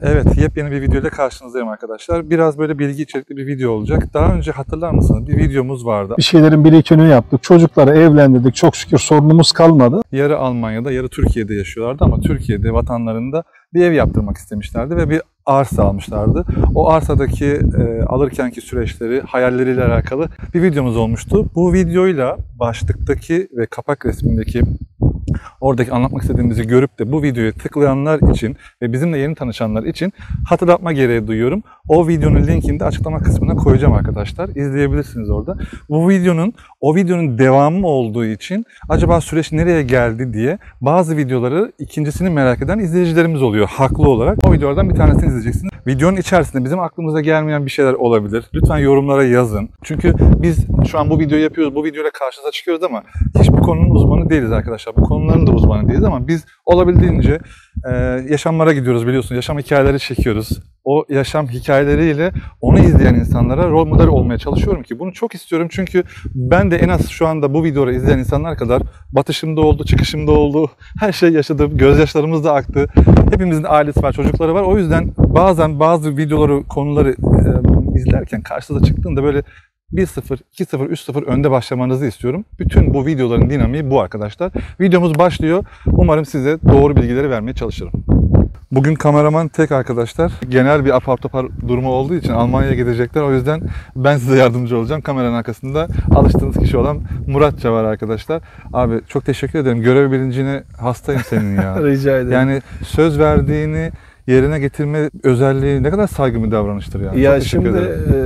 Evet, yepyeni bir videoyla karşınızdayım arkadaşlar. Biraz böyle bilgi içerikli bir video olacak. Daha önce hatırlar mısınız? Bir videomuz vardı. Bir şeylerin birikimini yaptık. Çocukları evlendirdik. Çok şükür sorunumuz kalmadı. Yarı Almanya'da, yarı Türkiye'de yaşıyorlardı ama Türkiye'de vatanlarında bir ev yaptırmak istemişlerdi ve bir arsa almışlardı. O arsadaki alırkenki süreçleri, hayalleriyle alakalı bir videomuz olmuştu. Bu videoyla başlıktaki ve kapak resmindeki oradaki anlatmak istediğimizi görüp de bu videoya tıklayanlar için ve bizimle yeni tanışanlar için hatırlatma gereği duyuyorum. O videonun linkini de açıklama kısmına koyacağım arkadaşlar. İzleyebilirsiniz orada. Bu videonun o videonun devamı olduğu için acaba süreç nereye geldi diye bazı videoları ikincisini merak eden izleyicilerimiz oluyor haklı olarak. O videolardan bir tanesini izleyeceksiniz. Videonun içerisinde bizim aklımıza gelmeyen bir şeyler olabilir. Lütfen yorumlara yazın. Çünkü biz şu an bu videoyu yapıyoruz. Bu videoyla karşınıza çıkıyoruz ama hiçbir konunun uzmanı değiliz arkadaşlar. Bu konuların da uzmanı değiliz ama biz olabildiğince yaşamlara gidiyoruz biliyorsunuz. Yaşam hikayeleri çekiyoruz. O yaşam hikayeleriyle onu izleyen insanlara rol model olmaya çalışıyorum ki bunu çok istiyorum çünkü ben de en az şu anda bu videoyu izleyen insanlar kadar batışımda oldu, çıkışımda oldu, her şey yaşadım, gözyaşlarımız da aktı. Hepimizin ailesi var, çocukları var. O yüzden bazen bazı videoları, konuları izlerken karşınıza çıktığında böyle 1-0, 2-0, 3-0 önde başlamanızı istiyorum. Bütün bu videoların dinamiği bu arkadaşlar. Videomuz başlıyor. Umarım size doğru bilgileri vermeye çalışırım. Bugün kameraman tek arkadaşlar. Genel bir apar topar durumu olduğu için Almanya'ya gidecekler. O yüzden ben size yardımcı olacağım. Kameranın arkasında alıştığınız kişi olan Muratça var arkadaşlar. Abi çok teşekkür ederim. Görev bilincine hastayım senin ya. Rica ederim. Yani söz verdiğini yerine getirme özelliği ne kadar saygın bir davranıştır yani. Ya şimdi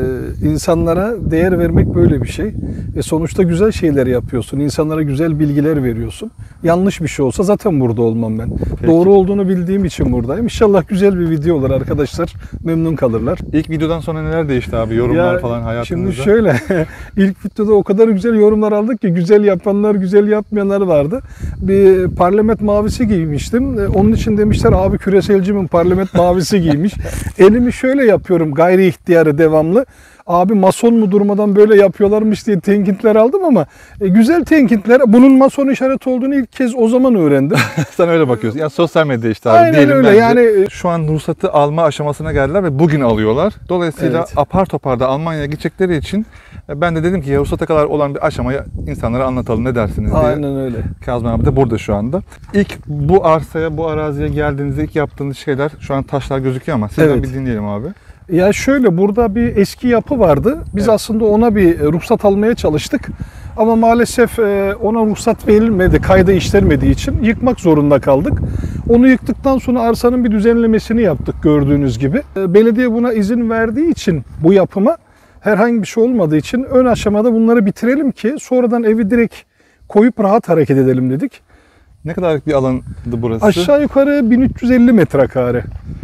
insanlara değer vermek böyle bir şey. Sonuçta güzel şeyler yapıyorsun. İnsanlara güzel bilgiler veriyorsun. Yanlış bir şey olsa zaten burada olmam ben. Peki. Doğru olduğunu bildiğim için buradayım. İnşallah güzel bir video olur arkadaşlar. Memnun kalırlar. İlk videodan sonra neler değişti abi? Yorumlar falan hayatınızda. Şimdi şöyle, ilk videoda o kadar güzel yorumlar aldık ki güzel yapanlar, güzel yapmayanlar vardı. Bir parlament mavisi giymiştim. Onun için demişler abi küreselcimin parlament mavisi giymiş. Elimi şöyle yapıyorum gayri ihtiyarı devamlı. Abi mason mu durmadan böyle yapıyorlarmış diye tenkitler aldım ama güzel tenkitler. Bunun mason işareti olduğunu ilk kez o zaman öğrendim. Sen öyle bakıyorsun. Yani sosyal medya işte abi. Aynen Diyelim öyle. bence. Yani şu an ruhsatı alma aşamasına geldiler ve bugün alıyorlar. Dolayısıyla Evet. apar topar da Almanya'ya gidecekleri için ben de dedim ki ya ruhsata kadar olan bir aşamayı insanlara anlatalım ne dersiniz diye. aynen öyle. Kazım abi de burada şu anda. İlk bu arsaya, bu araziye geldiğinizde ilk yaptığınız şeyler şu an taşlar gözüküyor ama sizden Evet. bir dinleyelim abi. Ya şöyle burada bir eski yapı vardı. Biz Evet. aslında ona bir ruhsat almaya çalıştık. Ama maalesef ona ruhsat verilmedi, kayda işlenmediği için yıkmak zorunda kaldık. Onu yıktıktan sonra arsanın bir düzenlemesini yaptık gördüğünüz gibi. Belediye buna izin verdiği için bu yapıma herhangi bir şey olmadığı için ön aşamada bunları bitirelim ki sonradan evi direkt koyup rahat hareket edelim dedik. Ne kadarlık bir alandı burası? Aşağı yukarı 1350 metrekare.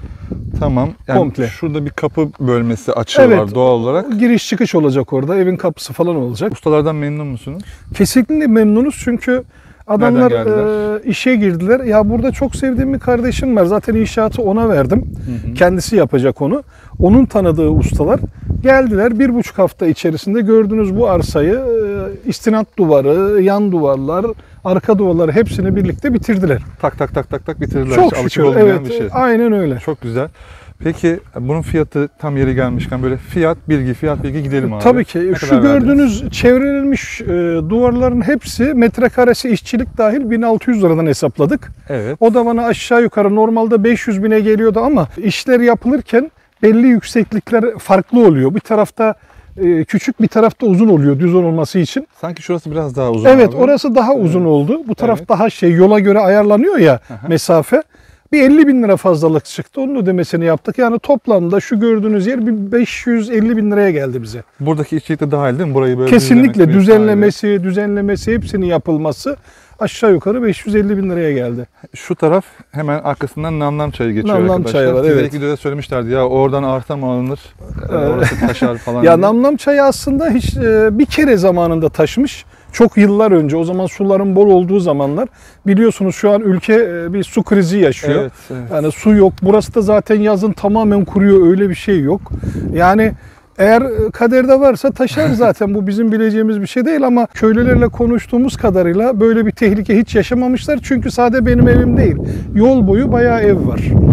Tamam. Yani Komple. şurada bir kapı bölmesi açığı Evet. var doğal olarak. Giriş çıkış olacak orada. Evin kapısı falan olacak. Ustalardan memnun musunuz? Kesinlikle memnunuz çünkü adamlar Nereden işe girdiler. Ya burada çok sevdiğim bir kardeşim var. Zaten inşaatı ona verdim. Hı hı. Kendisi yapacak onu. Onun tanıdığı ustalar geldiler. 1,5 hafta içerisinde gördüğünüz bu arsayı istinat duvarı, yan duvarlar, arka duvarları hepsini birlikte bitirdiler. Tak tak tak tak tak bitirdiler. Çok Hiç alışık şükür. olmayan Evet, bir şey. aynen öyle. Çok güzel. Peki bunun fiyatı tam yeri gelmişken böyle fiyat bilgi gidelim abi. Tabii ki. Ne Şu kadar verdiniz? gördüğünüz çevrilmiş duvarların hepsi metrekaresi işçilik dahil 1600 liradan hesapladık. Evet. O da bana aşağı yukarı normalde 500 bine geliyordu ama işler yapılırken belli yükseklikler farklı oluyor. Bir tarafta küçük bir tarafta uzun oluyor düz olması için. Sanki şurası biraz daha uzun Evet abi. orası daha uzun oldu. Bu taraf Evet. daha yola göre ayarlanıyor ya Aha. mesafe. Bir 50 bin lira fazlalık çıktı. Onun ödemesini yaptık. Yani toplamda şu gördüğünüz yer bir 550 bin liraya geldi bize. Buradaki işçilik de dahil değil mi? Burayı böyle Kesinlikle düzenlemek, düzenlemesi hepsinin yapılması aşağı yukarı 550 bin liraya geldi. Şu taraf hemen arkasından Namlam Çayı geçiyor Namlam arkadaşlar. Çayı var, Size evet. ilk videoda söylemişlerdi ya oradan arsa mı alınır? Orası taşar falan Ya diye. Namlam Çayı aslında hiç bir kere zamanında taşmış. Çok yıllar önce, o zaman suların bol olduğu zamanlar. Biliyorsunuz şu an ülke bir su krizi yaşıyor. Evet, evet. Yani su yok. Burası da zaten yazın tamamen kuruyor. Öyle bir şey yok. Yani eğer kaderde varsa taşar zaten. Bu bizim bileceğimiz bir şey değil ama köylülerle konuştuğumuz kadarıyla böyle bir tehlike hiç yaşamamışlar. Çünkü sadece benim evim değil. Yol boyu bayağı ev var.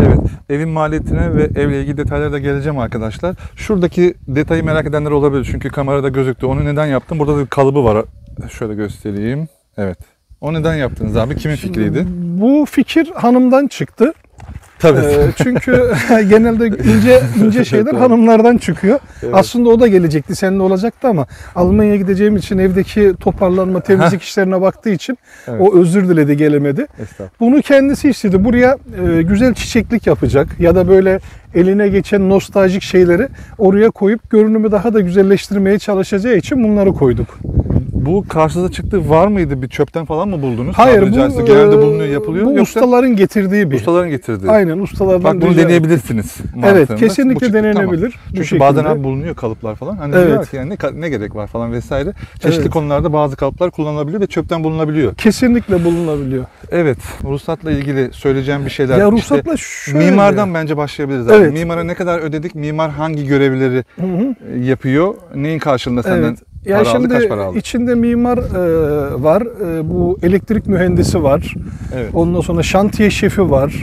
Evet, evin maliyetine ve evle ilgili detaylara da geleceğim arkadaşlar. Şuradaki detayı merak edenler olabilir çünkü kamerada gözüktü. Onu neden yaptım? Burada da bir kalıbı var. Şöyle göstereyim. Evet. O neden yaptınız abi? Kimin fikriydi? Bu fikir hanımdan çıktı. Tabii. Çünkü genelde ince şeyler hanımlardan çıkıyor. Evet. Aslında o da gelecekti, seninle olacaktı ama Almanya'ya gideceğim için evdeki toparlanma, temizlik işlerine baktığı için Evet. o özür diledi, gelemedi. Estağfurullah. Bunu kendisi istedi. Buraya güzel çiçeklik yapacak ya da böyle eline geçen nostaljik şeyleri oraya koyup görünümü daha da güzelleştirmeye çalışacağı için bunları koyduk. Bu karşınıza çıktı var mıydı? Bir çöpten falan mı buldunuz? Hayır, Tabiri bu caizse genelde bulunuyor, yapılıyor. Bu Yoksa ustaların getirdiği bir. ustaların getirdiği. Aynen, ustalardan. Bak bunu rica- deneyebilirsiniz. Evet, mantığında. Bu kesinlikle çıktı, denenebilir. tamam. bu Çünkü şekilde. bazen abi bulunuyor kalıplar falan. Hani Evet. diyorlar ki yani ne gerek var falan vesaire. Çeşitli Evet. konularda bazı kalıplar kullanılabiliyor ve çöpten bulunabiliyor. Kesinlikle bulunabiliyor. Evet, ruhsatla ilgili söyleyeceğim bir şeyler. Ya İşte ruhsatla şöyle. mimardan bence başlayabiliriz abi. Evet. Mimara ne kadar ödedik? Mimar hangi görevlileri Hı hı. yapıyor? Neyin karşılığında senden Evet. Ya para aldı, şimdi kaç para aldı? içinde mimar var, bu elektrik mühendisi var, Evet. ondan sonra şantiye şefi var.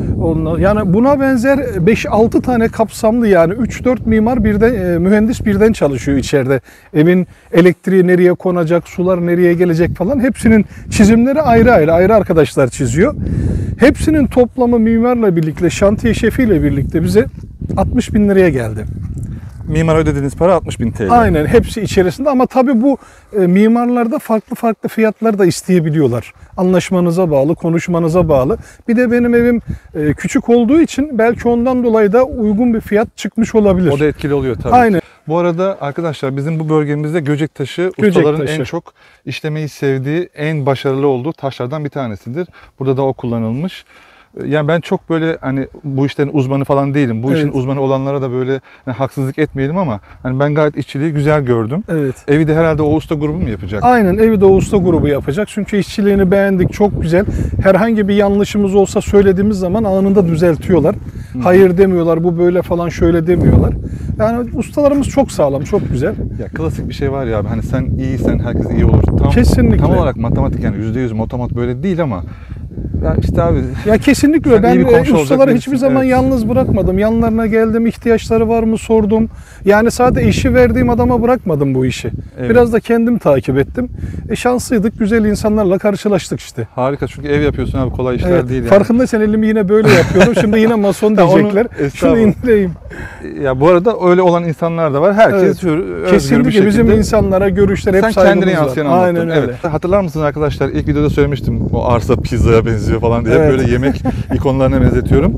Yani buna benzer 5-6 tane kapsamlı, yani 3-4 mimar birden, mühendis birden çalışıyor içeride. Evin elektriği nereye konacak, sular nereye gelecek falan, hepsinin çizimleri ayrı arkadaşlar çiziyor. Hepsinin toplamı mimarla birlikte, şantiye şefiyle birlikte bize 60 bin liraya geldi. Mimara ödediğiniz para 60.000 TL. Aynen, hepsi içerisinde ama tabii bu mimarlarda farklı fiyatlar da isteyebiliyorlar. Anlaşmanıza bağlı, konuşmanıza bağlı. Bir de benim evim küçük olduğu için belki ondan dolayı da uygun bir fiyat çıkmış olabilir. O da etkili oluyor tabii. Aynen. Bu arada arkadaşlar bizim bu bölgemizde Göcektaşı Göcektaşı. ustaların en çok işlemeyi sevdiği, en başarılı olduğu taşlardan bir tanesidir. Burada da o kullanılmış. Yani ben çok böyle hani bu işlerin uzmanı falan değilim. Bu Evet. işin uzmanı olanlara da böyle hani haksızlık etmeyelim ama hani ben gayet işçiliği güzel gördüm. Evet. Evi de herhalde o usta grubu mu yapacak? Aynen, evi de usta grubu yapacak. Çünkü işçiliğini beğendik, çok güzel. Herhangi bir yanlışımız olsa söylediğimiz zaman anında düzeltiyorlar. Hayır demiyorlar, bu böyle falan şöyle demiyorlar. Yani ustalarımız çok sağlam, çok güzel. Ya klasik bir şey var ya abi, hani sen iyiysen herkes iyi olur. Kesinlikle. Tam olarak matematik, yani %100 matematik böyle değil ama ya işte abi Ya kesinlikle Sen iyi ben bir komşu olacak ustaları birisin, hiçbir zaman evet. yalnız bırakmadım. Yanlarına geldim, ihtiyaçları var mı sordum. Yani sadece işi verdiğim adama bırakmadım bu işi. Evet. Biraz da kendim takip ettim. Şanslıydık, güzel insanlarla karşılaştık işte. harika, çünkü ev yapıyorsun abi, kolay işler Evet, değil yani. farkındaysan elimi yine böyle yapıyorum. Şimdi yine mason Tamam, onu- diyecekler. Şunu estağfurullah. indireyim. Ya bu arada öyle olan insanlar da var. Herkes Evet. özgür bir Kesinlikle şekilde. bizim insanlara görüşler hep Sen saygımız kendine var. yansıyan anlattın. Aynen öyle. Evet. Hatırlar mısınız arkadaşlar? İlk videoda söylemiştim. O arsa pizzaya benziyor falan diye. Evet. Böyle yemek ikonlarına benzetiyorum.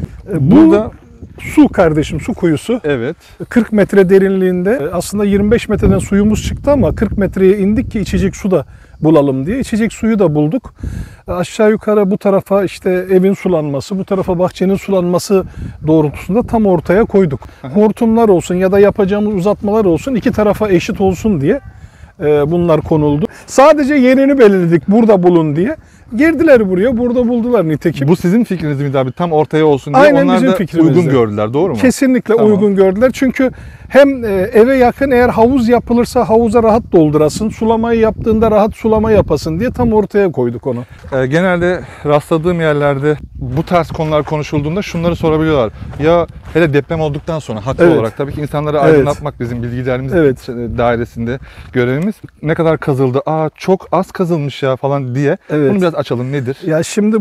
Bu Burada su kardeşim, su kuyusu. evet. 40 metre derinliğinde, aslında 25 metreden suyumuz çıktı ama 40 metreye indik ki içecek su da bulalım diye. İçecek suyu da bulduk. Aşağı yukarı bu tarafa işte evin sulanması, bu tarafa bahçenin sulanması doğrultusunda tam ortaya koyduk. Hortumlar olsun ya da yapacağımız uzatmalar olsun, iki tarafa eşit olsun diye bunlar konuldu. Sadece yerini belirledik, burada bulun diye. Girdiler buraya, burada buldular nitekim. Bu sizin fikriniz miydi abi? Tam ortaya olsun diye. Aynen Onlar bizim da fikrimizdi. uygun gördüler. Doğru mu? Kesinlikle Tamam. uygun gördüler. Çünkü hem eve yakın, eğer havuz yapılırsa havuza rahat doldurasın, sulamayı yaptığında rahat sulama yapasın diye tam ortaya koyduk onu. Genelde rastladığım yerlerde bu tarz konular konuşulduğunda şunları sorabiliyorlar. Ya hele deprem olduktan sonra haklı Evet. olarak tabii ki insanları Evet. aydınlatmak bizim bilgilerimiz Evet. dairesinde görevimiz. Ne kadar kazıldı? Çok az kazılmış ya falan diye. Evet. Bunu biraz açalım, nedir? Ya şimdi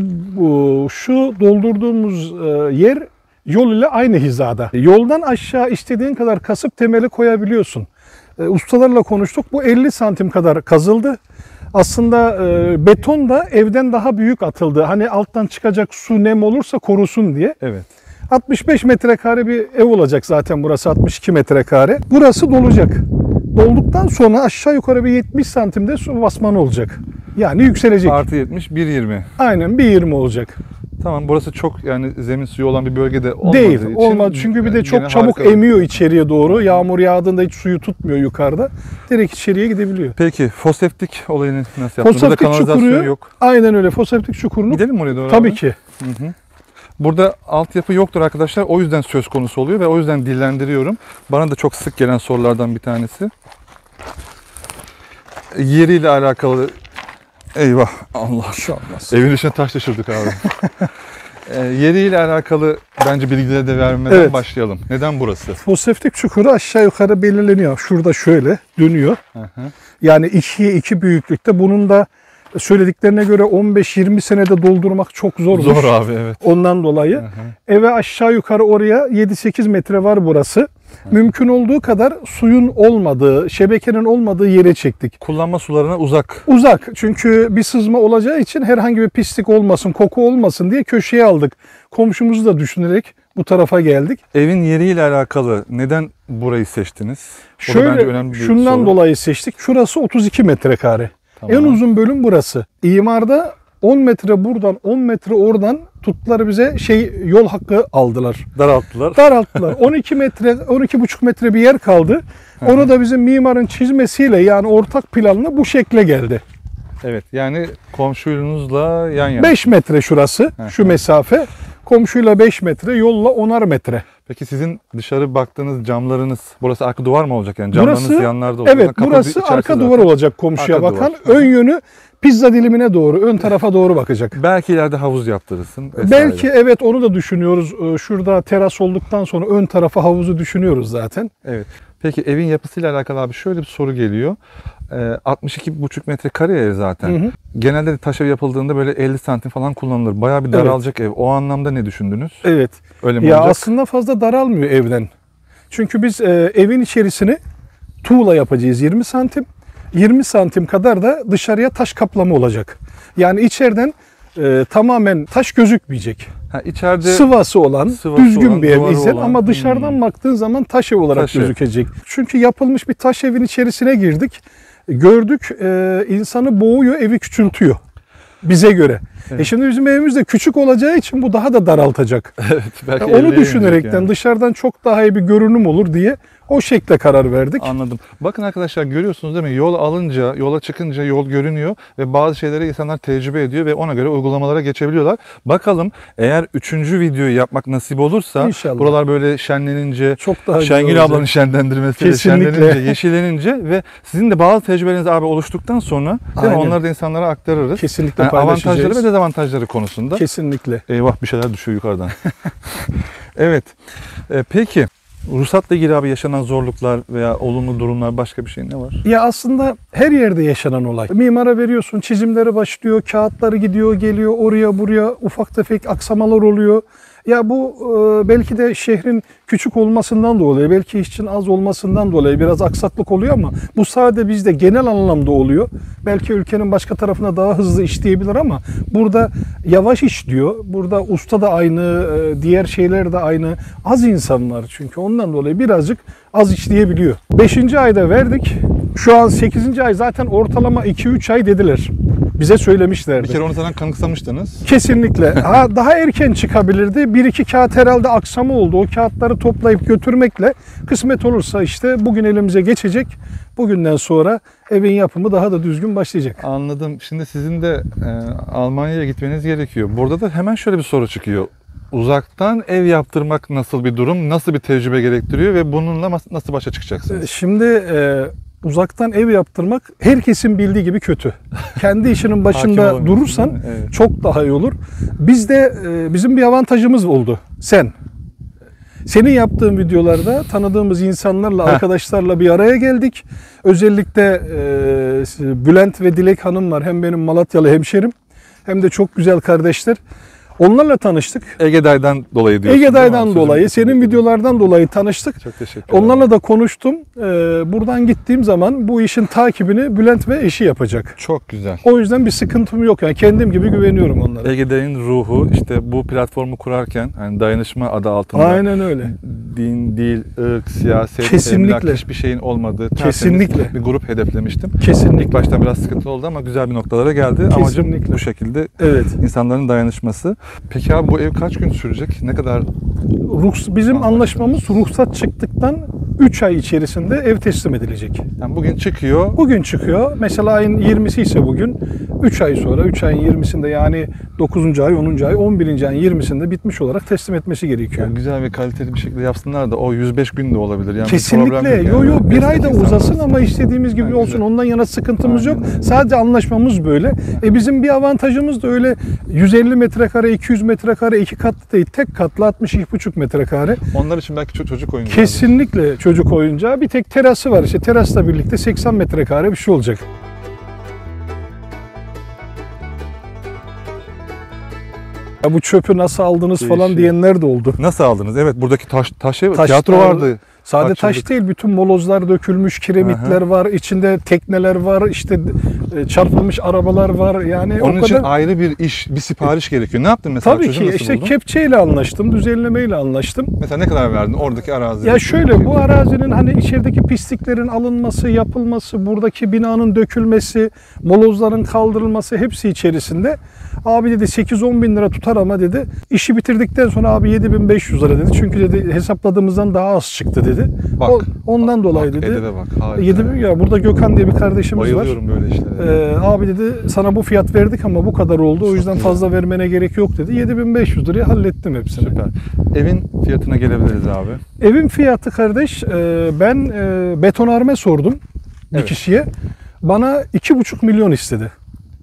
şu doldurduğumuz yer yol ile aynı hizada. Yoldan aşağı istediğin kadar kasıp temeli koyabiliyorsun. Ustalarla konuştuk. Bu 50 santim kadar kazıldı. Aslında beton da evden daha büyük atıldı. Hani alttan çıkacak su, nem olursa korusun diye. Evet. 65 metrekare bir ev olacak zaten burası, 62 metrekare. Burası dolacak. Dolduktan sonra aşağı yukarı bir 70 santimde su basmanı olacak. Yani yükselecek. Artı 70, 1.20. Aynen 1.20 olacak. Tamam, burası çok yani zemin suyu olan bir bölgede olmadığı Değil, için. olmaz. Çünkü bir de yine çok çabuk harika. emiyor içeriye doğru. Yağmur yağdığında hiç suyu tutmuyor yukarıda. Direkt içeriye gidebiliyor. Peki foseptik olayını nasıl yaptınız? Burada Foseptik kanalizasyon çukuru yok. aynen öyle. Foseptik çukurunu Gidelim mi oraya doğru? tabii abi? ki. Hı hı. Burada altyapı yoktur arkadaşlar. O yüzden söz konusu oluyor ve o yüzden dillendiriyorum. Bana da çok sık gelen sorulardan bir tanesi. Yeriyle alakalı. Eyvah, Allah. Şu olmaz. Evin içine taş düşürdük abi. Yeriyle alakalı bence bilgileri de vermeden Evet. başlayalım. Neden burası? Foseftik çukuru aşağı yukarı belirleniyor. Şurada şöyle dönüyor. Hı hı. Yani 2'ye 2 büyüklükte. Bunun da söylediklerine göre 15-20 senede doldurmak çok zormuş. Zor abi, evet. Ondan dolayı. Hı hı. Eve aşağı yukarı oraya 7-8 metre var burası. Mümkün olduğu kadar suyun olmadığı, şebekenin olmadığı yere çektik. Kullanma sularına uzak. Uzak, çünkü bir sızma olacağı için herhangi bir pislik olmasın, koku olmasın diye köşeye aldık. Komşumuzu da düşünerek bu tarafa geldik. Evin yeriyle alakalı neden burayı seçtiniz? O da bence Şöyle, önemli bir şundan soru. dolayı seçtik. Şurası 32 metrekare. Tamam. En uzun bölüm burası. İmarda 10 metre buradan, 10 metre oradan tuttular bize yol hakkı aldılar. Daralttılar. Daralttılar. 12 metre, 12,5 metre bir yer kaldı. Onu da bizim mimarın çizmesiyle, yani ortak planla bu şekle geldi. Evet, yani komşunuzla yan yana. 5 metre şurası, şu mesafe. Komşuyla 5 metre, yolla 10'ar metre. Peki sizin dışarı baktığınız camlarınız, burası arka duvar mı olacak? Yani camlarınız Burası, yanlarda olacak. evet, Kapı burası içerisi arka zaten. duvar olacak komşuya Arka bakan. duvar. Ön yönü pizza dilimine doğru, ön tarafa doğru bakacak. Belki ileride havuz yaptırırsın. vesaire. Belki, evet, onu da düşünüyoruz. Şurada teras olduktan sonra ön tarafa havuzu düşünüyoruz zaten. Evet. Peki evin yapısıyla alakalı abi şöyle bir soru geliyor. 62,5 metrekare ev zaten. Hı hı. Genelde de taş ev yapıldığında böyle 50 santim falan kullanılır. Bayağı bir daralacak ev. O anlamda ne düşündünüz? Evet. Öyle mi Ya olacak? aslında fazla daralmıyor evden. Çünkü biz evin içerisini tuğla yapacağız 20 santim. 20 santim kadar da dışarıya taş kaplama olacak. Yani içeriden tamamen taş gözükmeyecek. Ha, içeride Sıvası olan, sıvası düzgün olan, bir ev duvarı ise, olan. ama dışarıdan baktığın zaman taş ev olarak Taş ev. gözükecek. Çünkü yapılmış bir taş evin içerisine girdik. Gördük, insanı boğuyor, evi küçültüyor. Bize göre. Evet. Şimdi bizim evimiz de küçük olacağı için bu daha da daraltacak. Evet, belki Onu 50'ye düşünerekten inecek yani. dışarıdan çok daha iyi bir görünüm olur diye o şekle karar verdik. Anladım. Bakın arkadaşlar, görüyorsunuz değil mi? Yol alınca, yola çıkınca yol görünüyor ve bazı şeyleri insanlar tecrübe ediyor ve ona göre uygulamalara geçebiliyorlar. Bakalım, eğer 3. videoyu yapmak nasip olursa, İnşallah. buralar böyle şenlenince, Çok daha güzel Şengül olacak. ablanın şenlendirmesiyle Kesinlikle. şenlenince, yeşillenince ve sizin de bazı tecrübeleriniz abi oluştuktan sonra değil mi? Aynen. Onları da insanlara aktarırız. Kesinlikle Yani paylaşacağız. avantajları ve dezavantajları konusunda. Kesinlikle. Eyvah, bir şeyler düşüyor yukarıdan. Evet. Peki ruhsatla ilgili abi yaşanan zorluklar veya olumlu durumlar, başka bir şey ne var? Ya aslında her yerde yaşanan olay. Mimara veriyorsun, çizimleri başlıyor, kağıtları gidiyor, geliyor, oraya buraya ufak tefek aksamalar oluyor. Ya bu belki de şehrin küçük olmasından dolayı, belki işçinin az olmasından dolayı biraz aksaklık oluyor, ama bu sadece bizde genel anlamda oluyor. Belki ülkenin başka tarafına daha hızlı işleyebilir ama burada yavaş işliyor. Burada usta da aynı, diğer şeyler de aynı. Az insan var çünkü, ondan dolayı birazcık az işleyebiliyor. 5. ayda verdik. Şu an 8. ay, zaten ortalama 2-3 ay dediler. Bize söylemişlerdi. Bir kere onu sana kanıksamıştınız. Kesinlikle. Daha erken çıkabilirdi. 1-2 kağıt herhalde aksama oldu. O kağıtları toplayıp götürmekle kısmet olursa işte bugün elimize geçecek. Bugünden sonra evin yapımı daha da düzgün başlayacak. Anladım. Şimdi sizin de Almanya'ya gitmeniz gerekiyor. Burada da hemen şöyle bir soru çıkıyor. Uzaktan ev yaptırmak nasıl bir durum, nasıl bir tecrübe gerektiriyor ve bununla nasıl başa çıkacaksınız? Şimdi uzaktan ev yaptırmak herkesin bildiği gibi kötü. Kendi işinin Hakim başında olamıyorsun, durursan değil mi? Evet. çok daha iyi olur. Bizde bizim bir avantajımız oldu. Senin yaptığın videolarda tanıdığımız insanlarla, arkadaşlarla bir araya geldik. Özellikle Bülent ve Dilek Hanım var. Hem benim Malatyalı hemşerim hem de çok güzel kardeşler. Onlarla tanıştık. Ege'day'dan dolayı diyorsun. Ege'day'dan değil mi? dolayı, Sözüm senin videolardan dolayı tanıştık. Çok teşekkür ederim. Onlarla da konuştum. Buradan gittiğim zaman bu işin takibini Bülent ve eşi yapacak. Çok güzel. O yüzden bir sıkıntım yok. Yani kendim gibi güveniyorum onlara. Ege'day'ın ruhu işte bu platformu kurarken, hani dayanışma adı altında Aynen öyle. din, dil, ırk, siyaset, Kesinlikle. emlak, hiçbir şeyin olmadığı tertemiz Kesinlikle. bir grup hedeflemiştim. Kesinlikle. İlk başta biraz sıkıntı oldu ama güzel bir noktalara geldi. Amacım Kesinlikle. bu şekilde Evet. insanların dayanışması. Peki abi, bu ev kaç gün sürecek? Ne kadar Bizim anlaşmamız ruhsat çıktıktan 3 ay içerisinde ev teslim edilecek. Yani bugün çıkıyor. Bugün çıkıyor. Mesela ayın 20'si ise bugün 3 ay sonra 3 ayın 20'sinde yani 9. ay, 10. ay, 11. ayın 20'sinde bitmiş olarak teslim etmesi gerekiyor. Yani güzel ve kaliteli bir şekilde yapsınlar da o 105 gün de olabilir. Yani Kesinlikle. Bir ay da uzasın ama istediğimiz gibi olsun. Güzel. Ondan yana sıkıntımız Aynen yok. öyle. Sadece anlaşmamız böyle. Bizim bir avantajımız da öyle 150 metrekare, 200 metrekare, 2 katlı değil. Tek katlı 62,5 metrekare. Onlar için belki çocuk oyuncağı. Kesinlikle çocuk oyuncağı. Bir tek terası var. İşte terasla birlikte 80 metrekare bir şey olacak. Ya bu çöpü nasıl aldınız falan Değişiyor. diyenler de oldu. Nasıl aldınız? Evet, buradaki tiyatro Taşlar- vardı. Sadece taş Kaçırdık. değil, bütün molozlar dökülmüş, kiremitler var, içinde tekneler var, işte çarpılmış arabalar var. Yani Onun o için kadar. ayrı bir iş, bir sipariş gerekiyor. Ne yaptın mesela? Tabii Çocuğu ki nasıl işte buldun? kepçeyle anlaştım, düzenlemeyle anlaştım. Mesela ne kadar verdin oradaki arazi? Ya şöyle, bu arazinin hani içerideki pisliklerin alınması, yapılması, buradaki binanın dökülmesi, molozların kaldırılması hepsi içerisinde. Abi dedi 8-10 bin lira tutar ama dedi. İşi bitirdikten sonra abi 7.500 lira dedi. Çünkü dedi hesapladığımızdan daha az çıktı dedi. Bak, Ondan dolayı bak, dedi. edebe bak. Harika. 7 ya burada Gökhan diye bir kardeşimiz var. Bayılıyorum böyle işlere. Abi dedi sana bu fiyat verdik ama bu kadar oldu. O yüzden fazla vermene gerek yok dedi. 7.500 liraya hallettim hepsini. Süper. Evin fiyatına gelebiliriz abi. Evin fiyatı kardeş ben betonarme sordum bir Evet. kişiye. Bana 2,5 milyon istedi.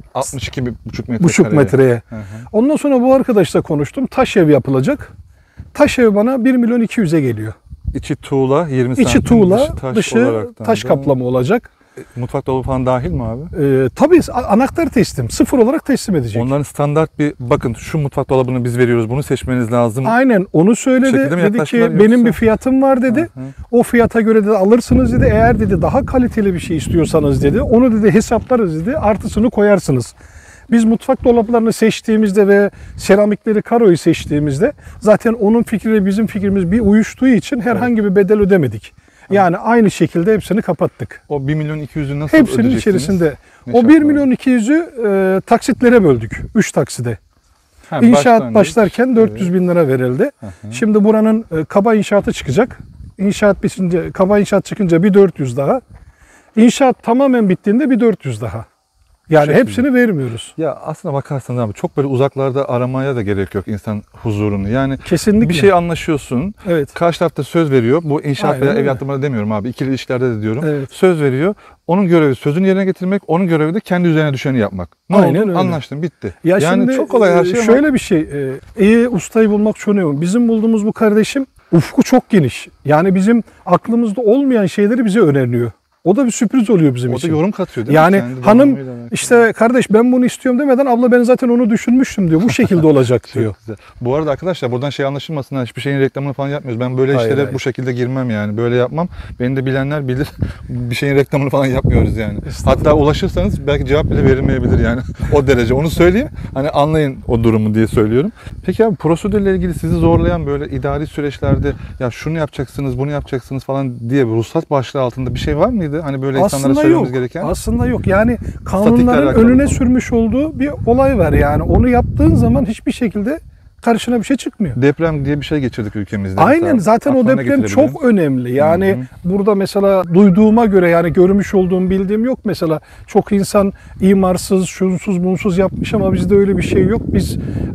62,5 metre. Buçuk metreye. Hı hı. Ondan sonra bu arkadaşla konuştum. Taş ev yapılacak. Taş ev bana 1 milyon 200'e geliyor. İçi tuğla, 20 İçi santim, tuğla, taş dışı olaraktan taş da. kaplama olacak. Mutfak dolabı falan dahil mi abi? Tabii anahtar teslim. Sıfır olarak teslim edecek. Onların standart bir bakın şu mutfak dolabını biz veriyoruz. Bunu seçmeniz lazım. Aynen onu söyledi. şekilde mi Dedi yaklaştılar ki benim yoksa? bir fiyatım var dedi. Hı hı. O fiyata göre de alırsınız dedi. Eğer dedi daha kaliteli bir şey istiyorsanız dedi. Onu dedi hesaplarız dedi. Artısını koyarsınız. Biz mutfak dolaplarını seçtiğimizde ve seramikleri karoyu seçtiğimizde zaten onun fikriyle bizim fikrimiz bir uyuştuğu için herhangi bir bedel ödemedik. Yani aynı şekilde hepsini kapattık. O 1 milyon 200'ü nasıl Hepsinin ödeyeceksiniz? içerisinde. Ne O 1 şartlar? milyon 200'ü taksitlere böldük. 3 takside. Ha, İnşaat başlangıç. başlarken 400 bin lira verildi. Hı hı. Şimdi buranın kaba inşaatı çıkacak. İnşaat bitince, kaba inşaat çıkınca bir 400 daha. İnşaat tamamen bittiğinde bir 400 daha. Yani Şekilde. hepsini vermiyoruz. Ya aslına bakarsanız abi çok böyle uzaklarda aramaya da gerek yok insan huzurunu. Yani Kesinlikle. bir şey anlaşıyorsun. Evet. Karşı tarafta söz veriyor. Bu inşaat Aynen veya ev öyle. yaptırmada demiyorum abi. İkili ilişkilerde de diyorum. Evet. Söz veriyor. Onun görevi sözünü yerine getirmek. Onun görevi de kendi üzerine düşeni yapmak. Ne Aynen oldu? öyle. Anlaştın, bitti. Ya yani şimdi çok kolay her şey ama şöyle bir şey. İyi ustayı bulmak çok önemli. Bizim bulduğumuz bu kardeşim ufku çok geniş. Yani bizim aklımızda olmayan şeyleri bize öneriyor. O da bir sürpriz oluyor bizim o da için. yorum katıyor değil Yani mi? Kendi hanım yorumuyla alakalı. işte kardeş ben bunu istiyorum demeden abla ben zaten onu düşünmüştüm diyor. Bu şekilde olacak Çok diyor. güzel. Bu arada arkadaşlar buradan şey anlaşılmasın, ha, hiçbir şeyin reklamını falan yapmıyoruz. Ben böyle Hayır, işlere hayır. bu şekilde girmem yani. Böyle yapmam. Beni de bilenler bilir. Bir şeyin reklamını falan yapmıyoruz yani. Hatta ulaşırsanız belki cevap bile verilmeyebilir yani. O derece. Onu söyleyeyim. Hani anlayın o durumu diye söylüyorum. Peki abi prosedürle ilgili sizi zorlayan böyle idari süreçlerde ya şunu yapacaksınız, bunu yapacaksınız falan diye bir ruhsat başlığı altında bir şey var mıydı? Hani böyle insanlara Aslında söylememiz yok. gereken. Aslında yok. Yani Statikle kanunların alakalı önüne mı? sürmüş olduğu bir olay var yani. Onu yaptığın zaman hiçbir şekilde karşına bir şey çıkmıyor. Deprem diye bir şey geçirdik ülkemizde. Aynen Mesela zaten o aklına ne deprem getirebilirim? çok önemli. Yani Hı burada mesela duyduğuma göre yani görmüş olduğum bildiğim yok mesela. Çok insan imarsız, şunsuz, bunsuz yapmış ama bizde öyle bir şey yok. Biz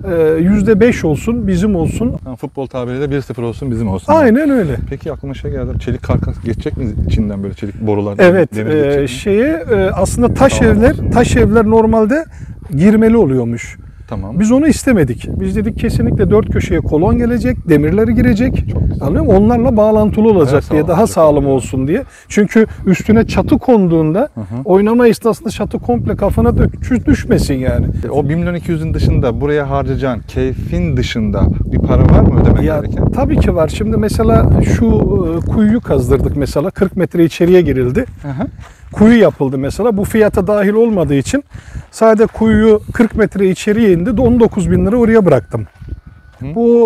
%5 olsun, bizim olsun. Ha, futbol tabiriyle 1-0 olsun bizim olsun. Aynen öyle. Peki aklıma şey geldi. Çelik karkas geçecek mi içinden böyle çelik borular? Evet, demir geçecek mi? aslında taş evler normalde girmeli oluyormuş. Tamam. Biz onu istemedik. Biz dedik kesinlikle dört köşeye kolon gelecek, demirleri girecek. Anlıyor musun? Onlarla bağlantılı olacak diye, sağlam daha olacak sağlam yani. olsun diye. Çünkü üstüne çatı konduğunda oynama esnasında çatı komple kafana düşmesin yani. O 1 milyon 200'ün dışında buraya harcayacağın keyfin dışında bir para var mı ödemek Ya gereken? tabii ki var. Şimdi mesela şu kuyuyu kazdırdık mesela 40 metre içeriye girildi. Hı hı. Kuyu yapıldı mesela. Bu fiyata dahil olmadığı için sadece kuyuyu 40 metre içeriye indi. 19 bin lira oraya bıraktım. Bu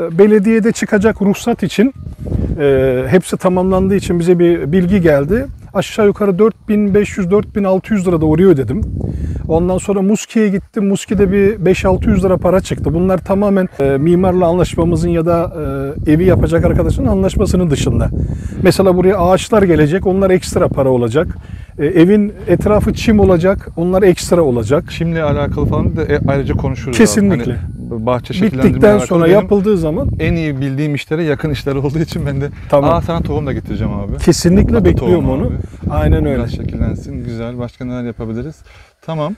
belediyede çıkacak ruhsat için hepsi tamamlandığı için bize bir bilgi geldi. Aşağı yukarı 4500-4600 lira da oraya ödedim. Ondan sonra Muski'ye gittim. Muski'de bir 5-600 lira para çıktı. Bunlar tamamen mimarla anlaşmamızın ya da evi yapacak arkadaşın anlaşmasının dışında. Mesela buraya ağaçlar gelecek. Onlar ekstra para olacak. Evin etrafı çim olacak. Onlar ekstra olacak. Çimle alakalı falan da ayrıca konuşuruz. Kesinlikle. Hani bahçe şekillendirme Bittikten sonra benim yapıldığı zaman en iyi bildiğim işlere yakın işler olduğu için ben de tamam. sana tohum da getireceğim abi. Kesinlikle Ata bekliyorum tohumu onu. abi. Aynen öyle. Biraz şekillensin. Güzel. Başka neler yapabiliriz? Tamam.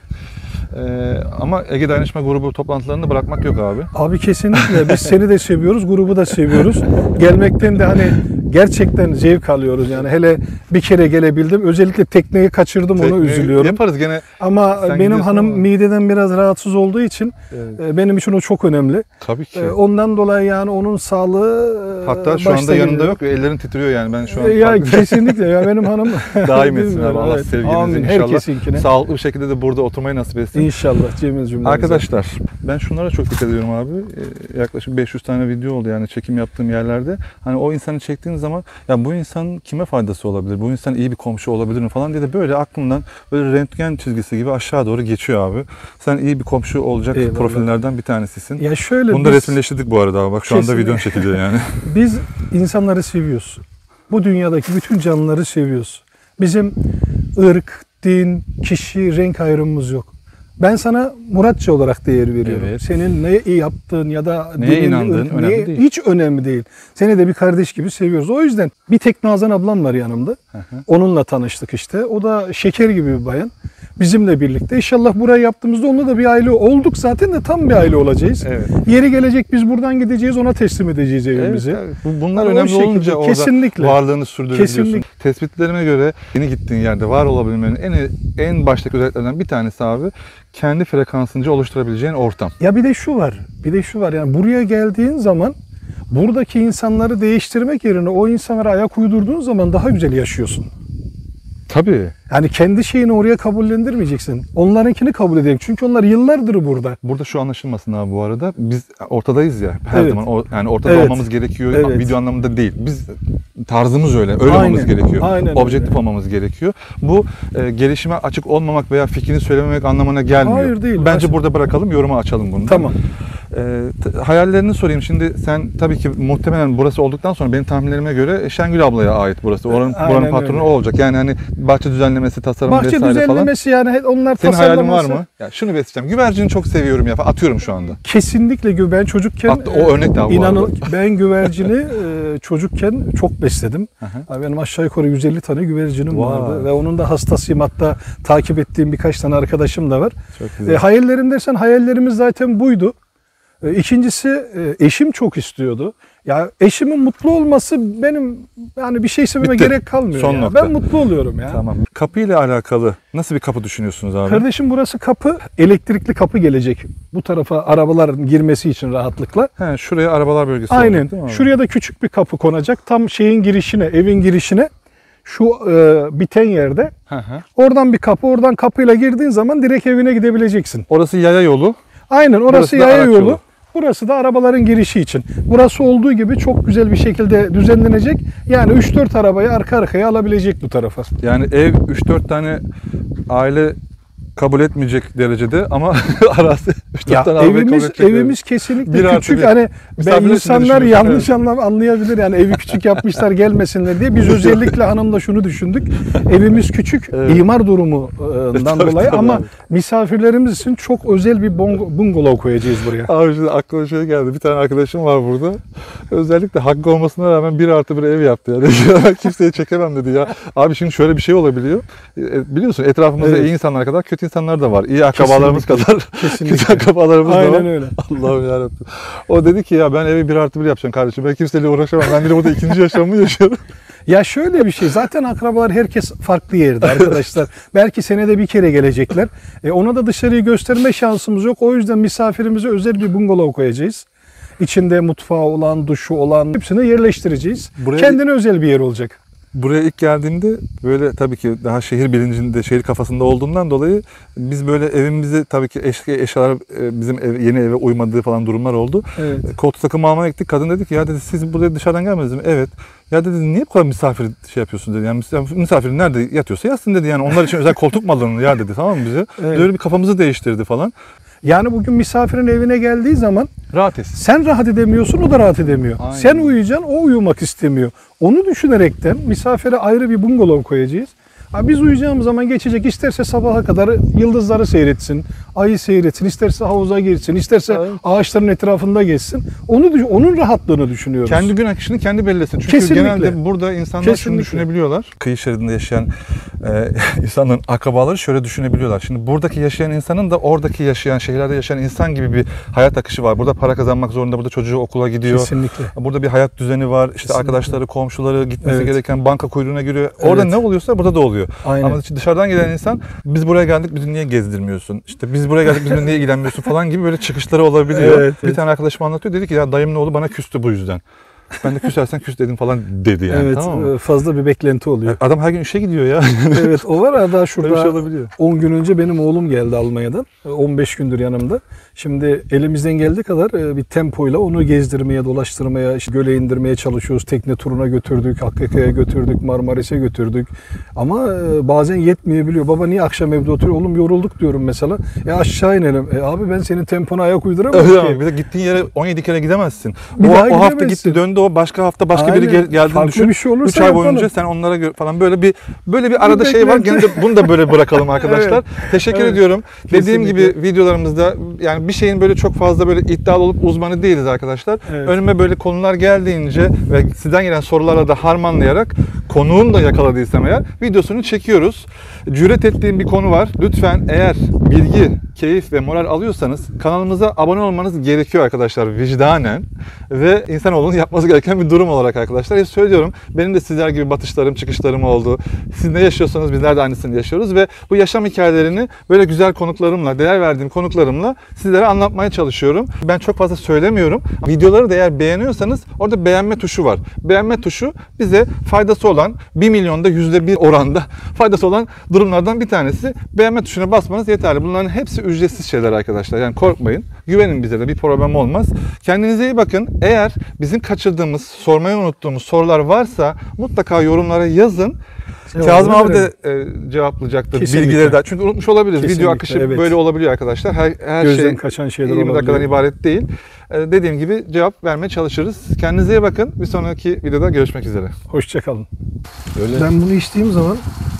Ama Ege Dayanışma Grubu toplantılarını bırakmak yok abi. Abi kesinlikle. Biz seni de seviyoruz, grubu da seviyoruz. Gelmekten de hani gerçekten zevk alıyoruz yani. Hele bir kere gelebildim. Özellikle tekneyi kaçırdım, ona üzülüyorum. Yaparız gene. Ama Sen benim hanım ama. mideden biraz rahatsız olduğu için benim için o çok önemli. Tabii ki. Ondan dolayı yani onun sağlığı Hatta şu anda yanında yok. Ellerin titriyor yani. Ben şu an ya kesinlikle ya benim hanım daim etsin abi. bilmiyorum, Allah evet. sevginizi Amin. inşallah. Herkesinkine. Sağlıklı bir şekilde de burada oturmayı nasip etsin. İnşallah Cemil cümlemize. Arkadaşlar ben şunlara çok dikkat ediyorum abi. Yaklaşık 500 tane video oldu yani çekim yaptığım yerlerde. Hani o insanı çektiğin zaman ya bu insan kime faydası olabilir? Bu insan iyi bir komşu olabilir mi falan diye de böyle aklımdan böyle röntgen çizgisi gibi aşağı doğru geçiyor abi. Sen iyi bir komşu olacak Eyvallah. profillerden bir tanesisin. Ya şöyle Bunu da biz- resimleştirdik bu arada abi. Bak şu anda Kesinlikle. videon çekiliyor yani. Biz insanları seviyoruz. Bu dünyadaki bütün canlıları seviyoruz. Bizim ırk, din, kişi, renk ayrımımız yok. Ben sana Muratçı olarak değer veriyorum. Evet. Senin ne iyi yaptığın ya da Neye dinin, inandığın önemli değil. hiç önemli değil. Seni de bir kardeş gibi seviyoruz. O yüzden bir tek Nazan ablam var yanımda. Onunla tanıştık işte. O da şeker gibi bir bayan. Bizimle birlikte. İnşallah burayı yaptığımızda onunla da bir aile olduk zaten de tam bir aile olacağız. Evet. Yeri gelecek biz buradan gideceğiz, ona teslim edeceğiz evimizi. Evet, bunlar Ama o önemli şekilde, olunca orada kesinlikle. varlığını sürdürebiliyorsun. Kesinlikle. Tespitlerime göre yeni gittiğin yerde var olabilmenin en baştaki özelliklerinden bir tanesi abi kendi frekansınca oluşturabileceğin ortam. Ya bir de şu var. Bir de şu var. Yani buraya geldiğin zaman buradaki insanları değiştirmek yerine o insanlara ayak uydurduğun zaman daha güzel yaşıyorsun. Tabii. Yani kendi şeyini oraya kabullendirmeyeceksin. Onlarınkini kabul edeceksin. Çünkü onlar yıllardır burada. Burada şu anlaşılmasın abi bu arada. Biz ortadayız ya her Evet. zaman. Yani ortada Evet. olmamız gerekiyor. Evet. Video anlamında değil. Biz tarzımız öyle. Öyle Aynen. olmamız gerekiyor. Aynen Objektif öyle. olmamız gerekiyor. Bu gelişime açık olmamak veya fikrini söylememek anlamına gelmiyor. Hayır, değil. Bence burada bırakalım, yoruma açalım bunu. Tamam. Hayallerini sorayım. Şimdi sen tabii ki muhtemelen burası olduktan sonra benim tahminlerime göre Şengül ablaya ait burası. Buranın Aynen patronu öyle. o olacak. Yani hani bahçe düzenlemesi, tasarım Bahçe vesaire falan. düzenlemesi yani onlar Senin hayalin var tasarlaması. mı? Ya şunu besleyeceğim. Güvercini çok seviyorum ya. Atıyorum şu anda. Kesinlikle ben çocukken Hatta o örnek de abi bu inanın arada. ben güvercini çocukken çok besledim. Hı hı. Benim aşağı yukarı 150 tane güvercinim Vay. vardı ve onun da hastasıyım. Hatta takip ettiğim birkaç tane arkadaşım da var. Çok güzel. Hayallerim dersen hayallerimiz zaten buydu. İkincisi eşim çok istiyordu. Ya eşimin mutlu olması benim yani bir şey söylememe Bitti. gerek kalmıyor. Son ya. nokta. Ben mutlu oluyorum ya. Tamam. Kapı ile alakalı nasıl bir kapı düşünüyorsunuz abi? Kardeşim burası kapı, elektrikli kapı gelecek. Bu tarafa arabaların girmesi için rahatlıkla. He, şuraya arabalar bölgesi olacak, Aynen. değil mi abi? Şuraya da küçük bir kapı konacak. Tam şeyin girişine, evin girişine. Şu biten yerde. Hı hı. Oradan bir kapı, oradan kapıyla girdiğin zaman direkt evine gidebileceksin. Orası yaya yolu. Aynen, orası Burası da yaya araç yolu. yolu. Burası da arabaların girişi için. Burası olduğu gibi çok güzel bir şekilde düzenlenecek. Yani 3-4 arabayı arka arkaya alabilecek bu tarafa. Yani ev 3-4 tane aile kabul etmeyecek derecede ama arası 3-4 Ya tane aile kabul edecek evimiz kesinlikle Bir artı küçük. bir. Hani Misafirler için insanlar de yanlış düşünüyorsun, anlayabilir. Yani evi küçük yapmışlar gelmesinler diye. Biz özellikle hanımla şunu düşündük. Evimiz küçük, Evet. imar durumundan Tabii, dolayı tabii ama abi. misafirlerimiz için çok özel bir bungalov koyacağız buraya. Abi şimdi aklıma şey geldi. Bir tane arkadaşım var burada. Özellikle hakkı olmasına rağmen 1+1 ev yaptı. Yani ben kimseye çekemem dedi ya. Abi şimdi şöyle bir şey olabiliyor. Biliyorsun etrafımızda Evet. iyi insanlar kadar kötü insanlar da var. İyi akrabalarımız Kesinlikle. kadar Kesinlikle. kötü akrabalarımız da var. Aynen öyle. Allah'ım yarabbim. O dedi ki ya ben evi 1+1 yapacağım kardeşim. Ben kimseyle uğraşamam. Ben bile burada ikinci yaşamımı yaşıyorum. Ya şöyle bir şey, zaten akrabalar herkes farklı yerde arkadaşlar. Belki senede bir kere gelecekler. Ona da dışarıyı gösterme şansımız yok. O yüzden misafirimize özel bir bungalov koyacağız. İçinde mutfağı olan, duşu olan hepsini yerleştireceğiz. Buraya- Kendine özel bir yer olacak. Buraya ilk geldiğimde böyle tabii ki daha şehir bilincinde, şehir kafasında olduğumdan dolayı biz böyle evimizi tabii ki eşyalar bizim yeni eve uymadığı falan durumlar oldu. Evet. Koltuk takımı almaya gittik. Kadın dedi ki ya dedi siz buraya dışarıdan gelmediniz mi? Evet. Ya dedi niye bu kadar misafir şey yapıyorsun dedi. Yani misafir nerede yatıyorsa yatsın dedi. Yani onlar için özel koltuk mu alınır ya dedi, tamam mı bize? Evet. Böyle bir kafamızı değiştirdi falan. Yani bugün misafirin evine geldiği zaman Rahat etsin. sen rahat edemiyorsun, o da rahat edemiyor. Aynen. Sen uyuyacaksın, o uyumak istemiyor. Onu düşünerekten misafire ayrı bir bungalov koyacağız. Ha, biz uyuyacağımız zaman geçecek, isterse sabaha kadar yıldızları seyretsin, ayı seyretsin, isterse havuza girsin, isterse Evet. ağaçların etrafında geçsin. Onun rahatlığını düşünüyoruz. Kendi gün akışını kendi belirlesin. Çünkü Kesinlikle. genelde burada insanlar şunu Kesinlikle. düşünebiliyorlar. Kıyı şeridinde yaşayan insanların akrabaları şöyle düşünebiliyorlar. Şimdi buradaki yaşayan insanın da oradaki yaşayan, şehirlerde yaşayan insan gibi bir hayat akışı var. Burada para kazanmak zorunda, burada çocuğu okula gidiyor. Kesinlikle. Burada bir hayat düzeni var. İşte Kesinlikle. arkadaşları, komşuları, gitmesi Evet. gereken banka kuyruğuna giriyor. Orada Evet. ne oluyorsa burada da oluyor. Aynen. Ama dışarıdan gelen insan biz buraya geldik, bizi niye gezdirmiyorsun? İşte biz buraya geldik, bizimle niye ilgilenmiyorsun falan gibi böyle çıkışları olabiliyor. Evet, Bir evet. tane arkadaşım anlatıyor, dedi ki ya dayımın oğlu bana küstü bu yüzden. Ben de küsersen küs dedim falan dedi yani, Evet, tamam mı? fazla bir beklenti oluyor. Adam her gün işe gidiyor ya. Evet, o var ya, daha Böyle bir şurada şey olabiliyor. 10 gün önce benim oğlum geldi Almanya'dan. 15 gündür yanımda. Şimdi elimizden geldiği kadar bir tempoyla onu gezdirmeye, dolaştırmaya, işte göle indirmeye çalışıyoruz. Tekne turuna götürdük, Hakkari'ye götürdük, Marmaris'e götürdük. Ama bazen yetmeyebiliyor. Baba niye akşam evde oturuyor? Oğlum yorulduk diyorum mesela. Aşağı inelim. Abi ben senin tempona ayak uyduramam Evet, ki. bir de gittiğin yere 17 kere gidemezsin. Bir daha O hafta gidemezsin. gitti döndü, o başka hafta başka biri Aynen. geldiğini Farklı düşün. bir şey olursa 3 ay boyunca yapalım. sen onlara falan böyle bir arada şey var. beklenti. Gene de bunu da böyle bırakalım arkadaşlar. Evet. Teşekkür Evet. ediyorum. Dediğim Kesinlikle. gibi videolarımızda yani bir şeyin böyle çok fazla böyle iddialı olup uzmanı değiliz arkadaşlar. Evet. Önüme böyle konular geldiğince ve sizden gelen sorularla da harmanlayarak konuğun da yakaladıysam eğer videosunu çekiyoruz. Cüret ettiğim bir konu var. Lütfen eğer bilgi, keyif ve moral alıyorsanız kanalımıza abone olmanız gerekiyor arkadaşlar vicdanen ve insanoğlunun yapması gereken bir durum olarak arkadaşlar. Hep söylüyorum, benim de sizler gibi batışlarım, çıkışlarım oldu. Siz ne yaşıyorsanız bizler de aynısını yaşıyoruz ve bu yaşam hikayelerini böyle güzel konuklarımla, değer verdiğim konuklarımla sizlere anlatmaya çalışıyorum. Ben çok fazla söylemiyorum. Videoları da eğer beğeniyorsanız orada beğenme tuşu var. Beğenme tuşu bize faydası olan 1 milyonda %1 oranda faydası olan durumlardan bir tanesi. Beğenme tuşuna basmanız yeterli. Bunların hepsi ücretsiz şeyler arkadaşlar. Yani korkmayın. Güvenin bize de, bir problem olmaz. Kendinize iyi bakın. Eğer bizim kaçırdığımız, sormayı unuttuğumuz sorular varsa mutlaka yorumlara yazın. Kazım abi de cevaplayacaktır Kesinlikle. bilgileri de. Çünkü unutmuş olabiliriz. Kesinlikle, Video akışı evet. böyle olabiliyor arkadaşlar. Her Gözden şey kaçan şeyler 20 dakikadan olabiliyor. ibaret değil. Dediğim gibi cevap vermeye çalışırız. Kendinize iyi bakın. Bir sonraki videoda görüşmek üzere. Hoşçakalın. Öyle. Ben bunu içtiğim zaman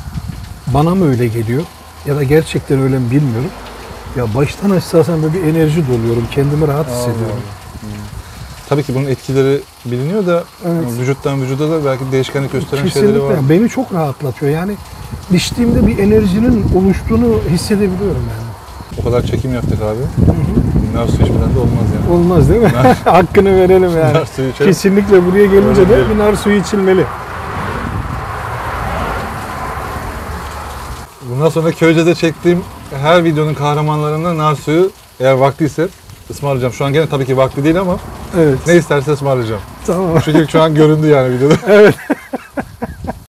bana mı öyle geliyor ya da gerçekten öyle mi bilmiyorum. Ya baştan aşağı böyle bir enerji doluyorum. Kendimi rahat hissediyorum. Tabii ki bunun etkileri biliniyor da Evet. vücuttan vücuda da belki değişkenlik gösteren şeyleri var. Kesinlikle. Beni çok rahatlatıyor. Yani içtiğimde bir enerjinin oluştuğunu hissedebiliyorum yani. O kadar çekim yaptık abi. Nar su içmeden de olmaz yani. Olmaz değil mi? Hakkını verelim yani. Nar suyu içelim. Kesinlikle buraya gelince Öyle de değil. bir nar suyu içilmeli. Bundan sonra Köyce'de çektiğim her videonun kahramanlarında nar suyu eğer vaktiyse ısmarlayacağım. Şu an gene tabii ki vakti değil ama Evet. ne isterse ısmarlayacağım. Tamam. Çünkü şu an göründü yani videoda. Evet.